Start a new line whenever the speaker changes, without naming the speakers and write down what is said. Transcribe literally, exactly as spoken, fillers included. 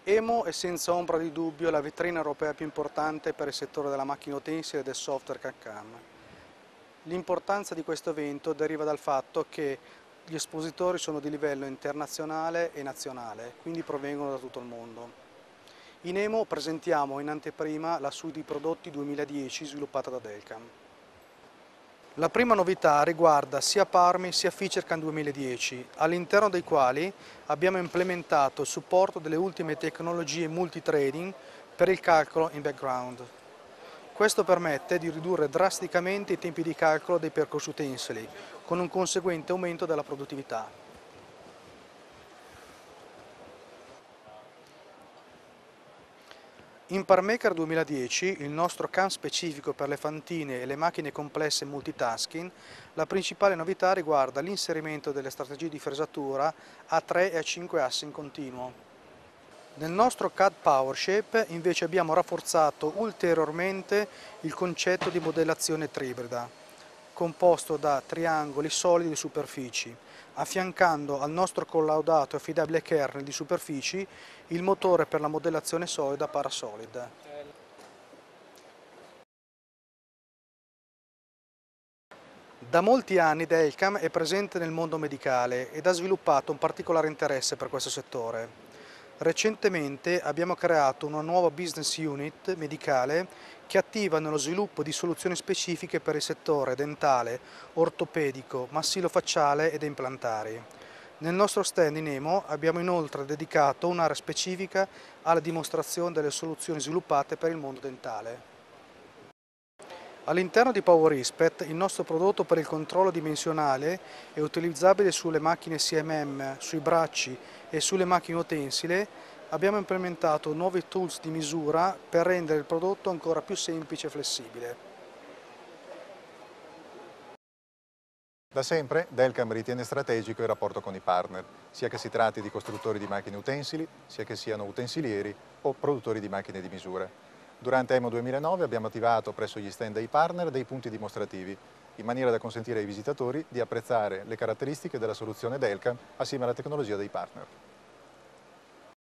EMO è senza ombra di dubbio la vetrina europea più importante per il settore della macchina utensile e del software C A D/C A M. L'importanza di questo evento deriva dal fatto che gli espositori sono di livello internazionale e nazionale, quindi provengono da tutto il mondo. In EMO presentiamo in anteprima la suite di prodotti duemiladieci sviluppata da Delcam. La prima novità riguarda sia Parmi sia FeatureCAM duemiladieci, all'interno dei quali abbiamo implementato il supporto delle ultime tecnologie multitrading per il calcolo in background. Questo permette di ridurre drasticamente i tempi di calcolo dei percorsi utensili, con un conseguente aumento della produttività. In ParMaker duemiladieci, il nostro C A M specifico per le fantine e le macchine complesse multitasking, la principale novità riguarda l'inserimento delle strategie di fresatura a tre e a cinque assi in continuo. Nel nostro C A D PowerShape invece abbiamo rafforzato ulteriormente il concetto di modellazione tribrida, composto da triangoli solidi di superfici, affiancando al nostro collaudato e affidabile kernel di superfici il motore per la modellazione solida Parasolid. Da molti anni Delcam è presente nel mondo medicale ed ha sviluppato un particolare interesse per questo settore. Recentemente abbiamo creato una nuova business unit medicale che attiva nello sviluppo di soluzioni specifiche per il settore dentale, ortopedico, massilofacciale ed implantari. Nel nostro stand in EMO abbiamo inoltre dedicato un'area specifica alla dimostrazione delle soluzioni sviluppate per il mondo dentale. All'interno di PowerRespect, il nostro prodotto per il controllo dimensionale è utilizzabile sulle macchine C M M, sui bracci e sulle macchine utensile. Abbiamo implementato nuovi tools di misura per rendere il prodotto ancora più semplice e flessibile.
Da sempre Delcam ritiene strategico il rapporto con i partner, sia che si tratti di costruttori di macchine utensili, sia che siano utensilieri o produttori di macchine di misura. Durante EMO duemilanove abbiamo attivato presso gli stand dei partner dei punti dimostrativi, in maniera da consentire ai visitatori di apprezzare le caratteristiche della soluzione Delcam assieme alla tecnologia dei partner.